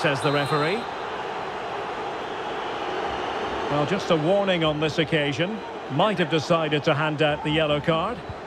says the referee. Well, just a warning on this occasion. Might have decided to hand out the yellow card.